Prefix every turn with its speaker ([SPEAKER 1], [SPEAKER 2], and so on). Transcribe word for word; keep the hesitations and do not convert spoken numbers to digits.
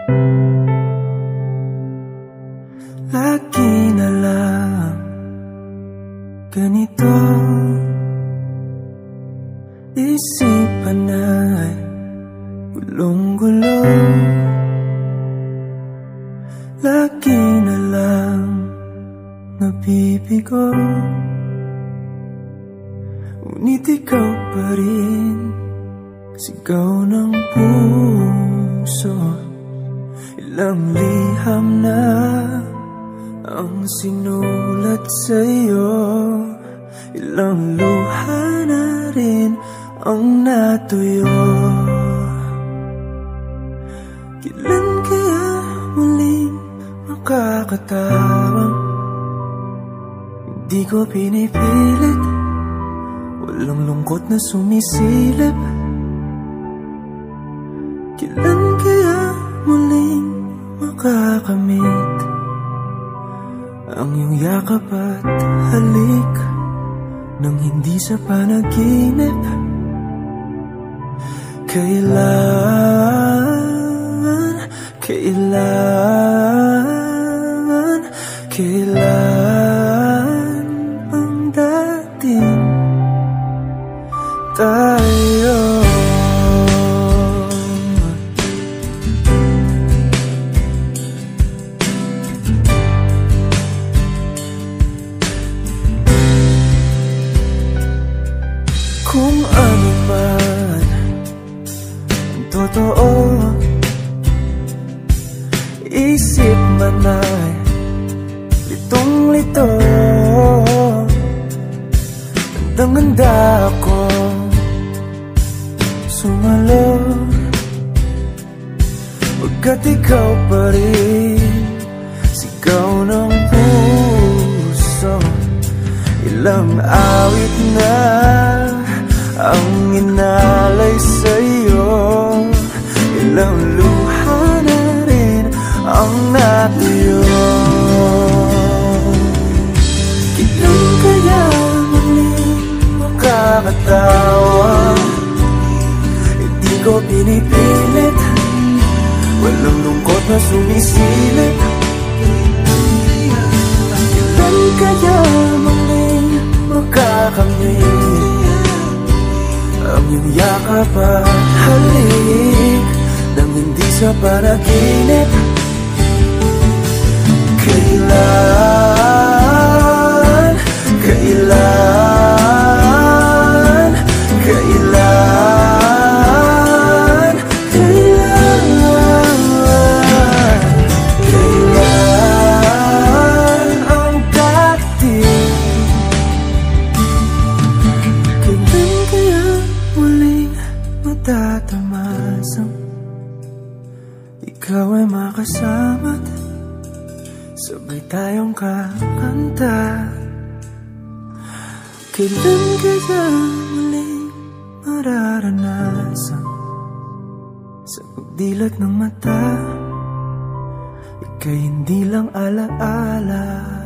[SPEAKER 1] Lagi na lang ganito, isipan ay gulong-gulo. Lagi na lang nabibigo, ngunit ikaw pa rin sigaw ng puso. Ilang liham na ang sinulat sa'yo, ilang luha na rin ang natuyo. Kailan kaya muling makakatawang hindi ko pinipilit, walang lungkot na sumisilip. Kailan kaya muling makakamit ang iyong yakap at halik nang hindi sa panaginip? Kailan, kailan, kailan ang dating tayo? Kung ano man ang totoo, isip man ay litong-lito. Gandang-ganda ako sumalo, pagkat ikaw pa rin sigaw ng puso. Ilang awit na ang inalay sa'yo, ilang luha na rin ang natuyo. Kailan kaya muling makakatawa? Hindi ko pinipilit, walang lungkot na sumisilip. Kailan kaya muling makakamit ang iyong yakap at halik nang hindi sa panaginip? Kailan, kailan, kailan, kailan, kailan ang dating? Kailan kaya muling matatamasang ikaw ay makasama't sabay tayong kakanta? Kailan kaya muling mararanasan sa pagdilat ng mata ika'y hindi lang alaala?